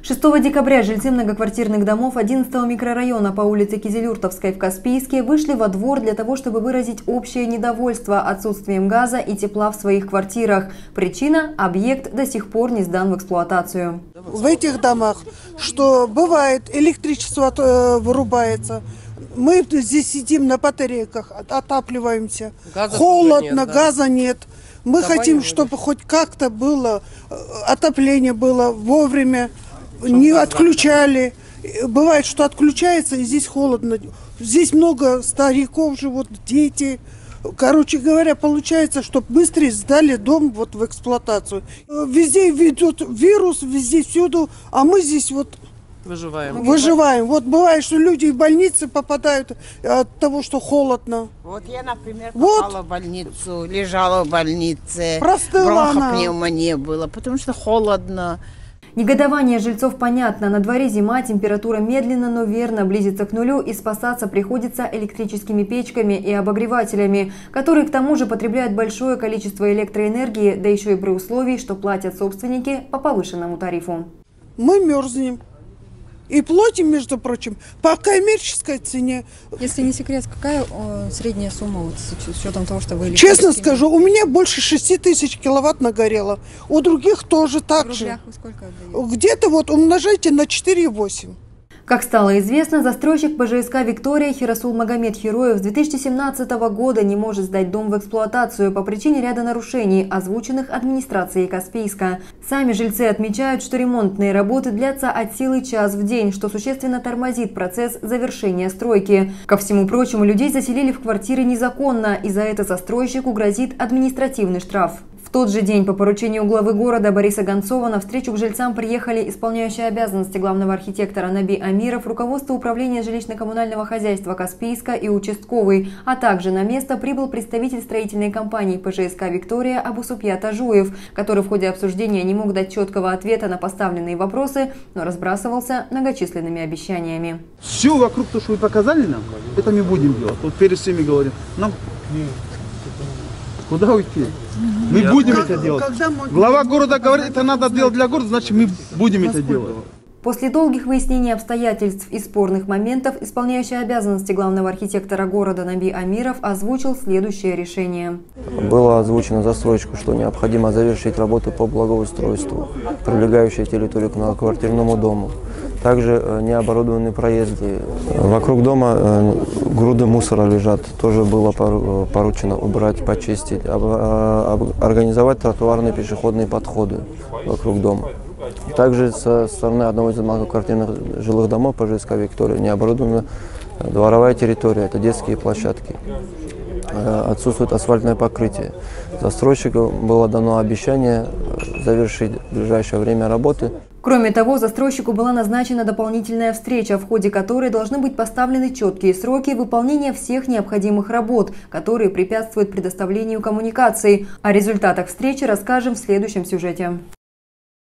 6 декабря жильцы многоквартирных домов 11-го микрорайона по улице Кизилюртовской в Каспийске вышли во двор для того, чтобы выразить общее недовольство отсутствием газа и тепла в своих квартирах. Причина – объект до сих пор не сдан в эксплуатацию. В этих домах, что бывает, электричество вырубается. Мы здесь сидим на батарейках, отапливаемся. Холодно, нет, да. Газа нет. Мы хотим, чтобы хоть как-то было, отопление было вовремя, не отключали. Бывает, что отключается, и здесь холодно. Здесь много стариков живут, дети. Короче говоря, получается, чтобы быстрее сдали дом вот в эксплуатацию. Везде ведут вирус, везде всюду, а мы здесь вот выживаем. Вот бывает, что люди в больницы попадают от того, что холодно. Вот я, например, попала в больницу, лежала в больнице. Простыла она. Бронхопневмония была, потому что холодно. Негодование жильцов понятно. На дворе зима, температура медленно, но верно близится к нулю, и спасаться приходится электрическими печками и обогревателями, которые к тому же потребляют большое количество электроэнергии, да еще и при условии, что платят собственники по повышенному тарифу. Мы мерзнем. И платим, между прочим, по коммерческой цене. Если не секрет, какая средняя сумма вот, с учетом того, что вы... Честно скажу, у меня больше 6 тысяч киловатт нагорело. У других тоже так же. Где-то вот умножайте на 4,8. Как стало известно, застройщик ПЖСК «Виктория» Хирасул Магомед Хероев с 2017 года не может сдать дом в эксплуатацию по причине ряда нарушений, озвученных администрацией Каспийска. Сами жильцы отмечают, что ремонтные работы длятся от силы час в день, что существенно тормозит процесс завершения стройки. Ко всему прочему, людей заселили в квартиры незаконно, и за это застройщику грозит административный штраф. В тот же день по поручению главы города Бориса Гонцова на встречу к жильцам приехали исполняющий обязанности главного архитектора Наби Амиров, руководство управления жилищно-коммунального хозяйства Каспийска и участковый, а также на место прибыл представитель строительной компании ПЖСК «Виктория» Абусупьят Ажуев, который в ходе обсуждения не мог дать четкого ответа на поставленные вопросы, но разбрасывался многочисленными обещаниями. Все вокруг, то, что вы показали нам, это мы будем делать. Вот перед всеми говорим. Нам куда уйти? Мы будем это делать. Глава города говорит, это надо делать для города, значит мы будем это делать. После долгих выяснений обстоятельств и спорных моментов исполняющий обязанности главного архитектора города Наби Амиров озвучил следующее решение. Было озвучено застройщику, что необходимо завершить работы по благоустройству, прилегающей территории к многоквартирному дому. Также необорудованные проезды. Вокруг дома груды мусора лежат. Тоже было поручено убрать, почистить, организовать тротуарные пешеходные подходы вокруг дома. Также со стороны одного из многоквартирных жилых домов ПЖСК «Виктория» не оборудована дворовая территория, это детские площадки. Отсутствует асфальтное покрытие. Застройщику было дано обещание завершить в ближайшее время работы. Кроме того, застройщику была назначена дополнительная встреча, в ходе которой должны быть поставлены четкие сроки выполнения всех необходимых работ, которые препятствуют предоставлению коммуникаций. О результатах встречи расскажем в следующем сюжете.